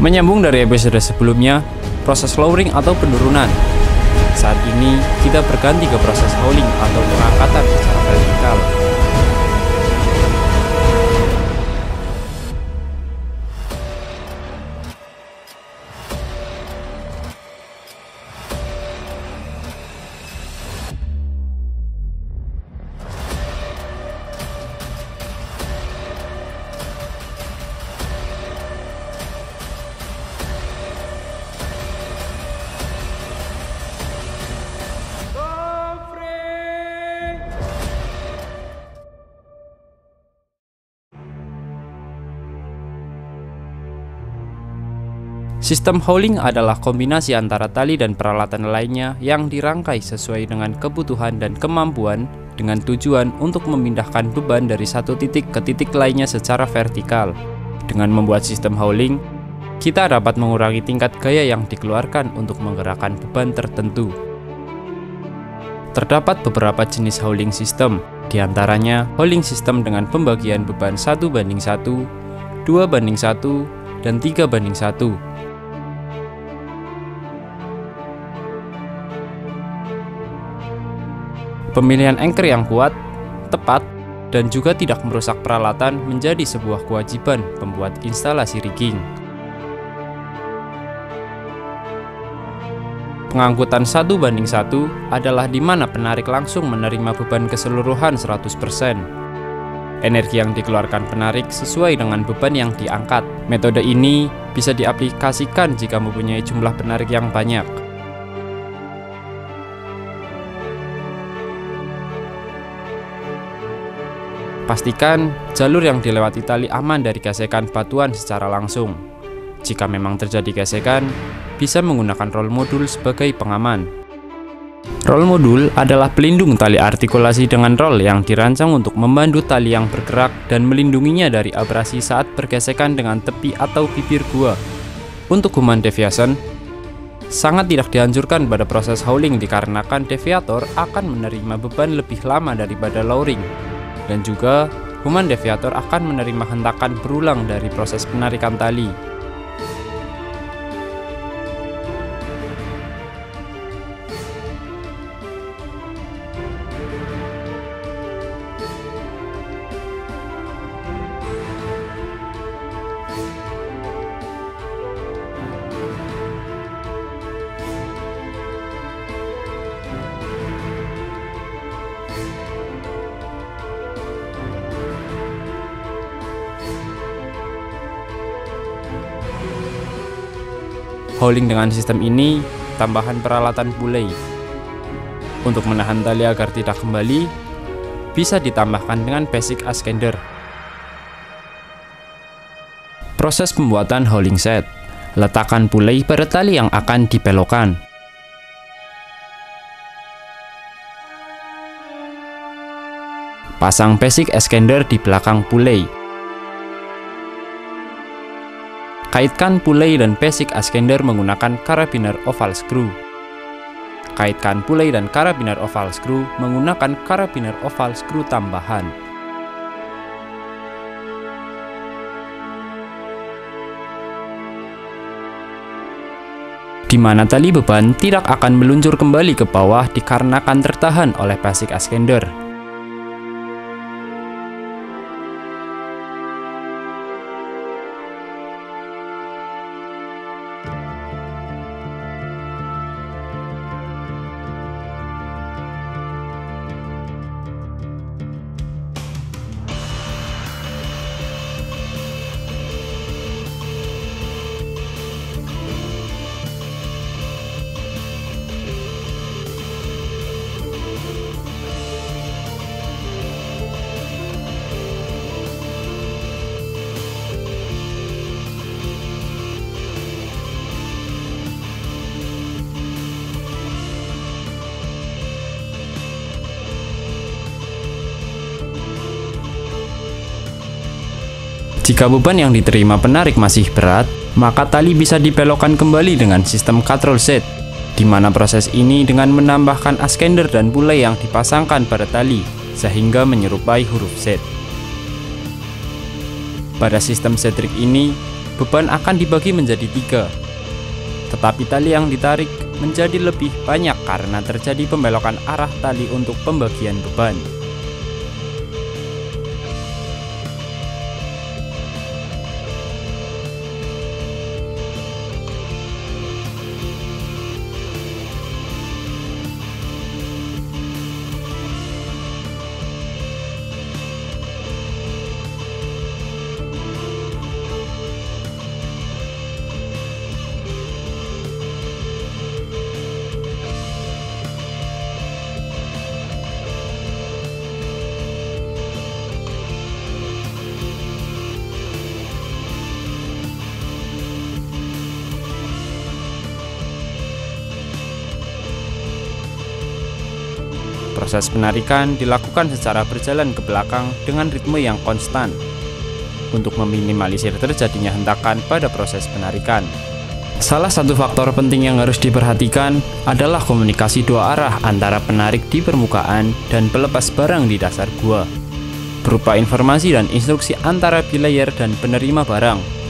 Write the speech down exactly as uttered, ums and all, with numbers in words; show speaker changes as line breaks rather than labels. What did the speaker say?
Menyambung dari episode sebelumnya, proses lowering atau penurunan. Saat ini kita berganti ke proses hauling atau pengangkatan secara vertikal. Sistem hauling adalah kombinasi antara tali dan peralatan lainnya yang dirangkai sesuai dengan kebutuhan dan kemampuan dengan tujuan untuk memindahkan beban dari satu titik ke titik lainnya secara vertikal. Dengan membuat sistem hauling, kita dapat mengurangi tingkat gaya yang dikeluarkan untuk menggerakkan beban tertentu. Terdapat beberapa jenis hauling system, diantaranya hauling system dengan pembagian beban satu banding satu, dua banding satu, dan tiga banding satu. Pemilihan anchor yang kuat, tepat, dan juga tidak merusak peralatan menjadi sebuah kewajiban pembuat instalasi rigging. Pengangkutan satu banding satu adalah di mana penarik langsung menerima beban keseluruhan seratus persen. Energi yang dikeluarkan penarik sesuai dengan beban yang diangkat. Metode ini bisa diaplikasikan jika mempunyai jumlah penarik yang banyak. Pastikan jalur yang dilewati tali aman dari gesekan batuan secara langsung. Jika memang terjadi gesekan, bisa menggunakan roll modul sebagai pengaman. Roll modul adalah pelindung tali artikulasi dengan roll yang dirancang untuk membantu tali yang bergerak dan melindunginya dari abrasi saat bergesekan dengan tepi atau bibir gua. Untuk human deviation, sangat tidak dianjurkan pada proses hauling dikarenakan deviator akan menerima beban lebih lama daripada lowering. Dan juga, human deviator akan menerima hentakan berulang dari proses penarikan tali. Hauling dengan sistem ini, tambahan peralatan pulley. Untuk menahan tali agar tidak kembali, bisa ditambahkan dengan basic ascender. Proses pembuatan hauling set. Letakkan pulley pada tali yang akan dibelokkan. Pasang basic ascender di belakang pulley. Kaitkan pulley dan basic ascender menggunakan karabiner oval screw. Kaitkan pulley dan karabiner oval screw menggunakan karabiner oval screw tambahan. Di mana tali beban tidak akan meluncur kembali ke bawah dikarenakan tertahan oleh basic ascender. Jika beban yang diterima penarik masih berat, maka tali bisa dibelokkan kembali dengan sistem control set, di mana proses ini dengan menambahkan ascender dan pulley yang dipasangkan pada tali, sehingga menyerupai huruf Z. Pada sistem setrik ini, beban akan dibagi menjadi tiga, tetapi tali yang ditarik menjadi lebih banyak karena terjadi pembelokan arah tali untuk pembagian beban. Proses penarikan dilakukan secara berjalan ke belakang dengan ritme yang konstan untuk meminimalisir terjadinya hentakan pada proses penarikan. Salah satu faktor penting yang harus diperhatikan adalah komunikasi dua arah antara penarik di permukaan dan pelepas barang di dasar gua, berupa informasi dan instruksi antara belayer dan penerima barang.